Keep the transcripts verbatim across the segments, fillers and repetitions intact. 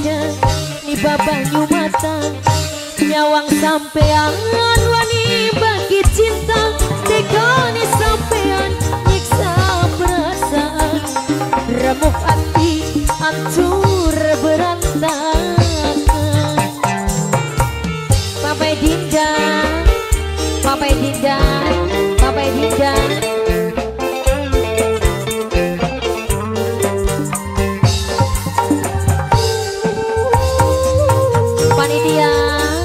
dada ni babanyu mata nyawang sampean wani bagi cinta tekani sampean nyiksa perasaan remuk hati hancur berantakan. Papai Dinda, Papai Dinda, Papai Dinda. Panitia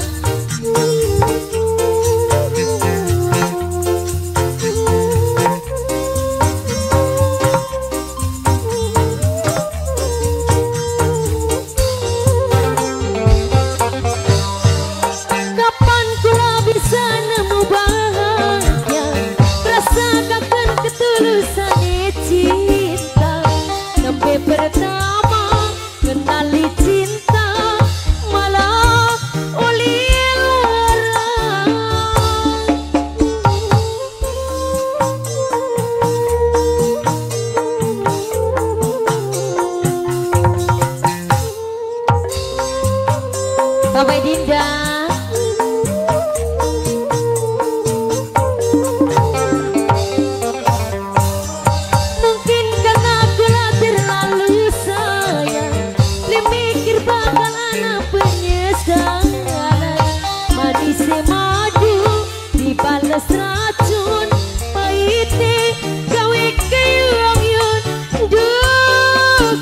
kapan kula bisa nemu bahagia rasakan ketulusan cinta nembe pertama kenali cinta Papai Dinda. Mungkin karena aku lah terlalu sayang lemikir bakal anak penyesalan manis madu dibalas racun pahitnya gawe keyong-yong duh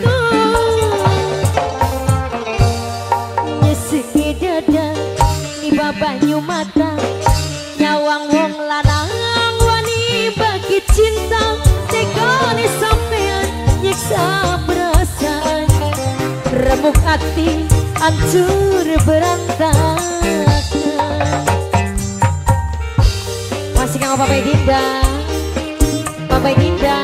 dada ni babanyu mata nyawang wong lanang wani bagi cinta tekani sampean nyiksa perasaan remuk hati hancur berantakan. Masih kang Papai Dinda, Papai Dinda.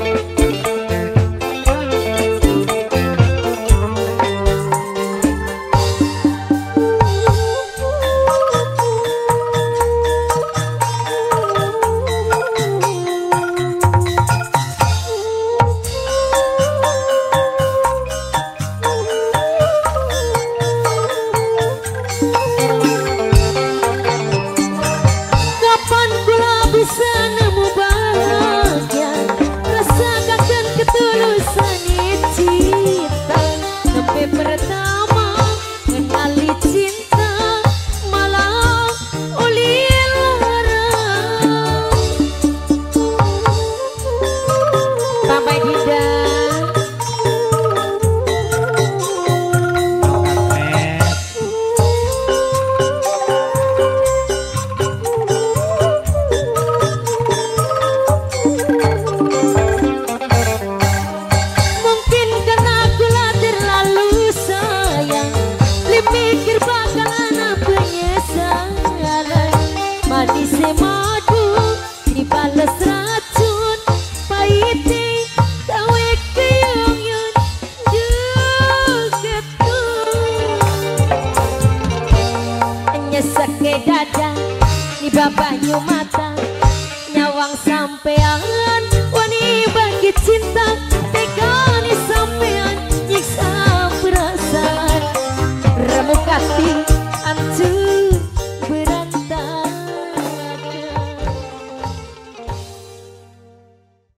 Bisa nemu bahagia rasakan ketulusan cinta sampai pertama kenali cinta malah uli larang. Papai Dinda mikir bakal anak penyesalan manis madu dibalas racun pahitnya gawe keyong-yong jugetu nyesek ke dada ni babanyu mata nyawang sampean wani bagi cinta tekani sampean nyiksa perasaan remuk hati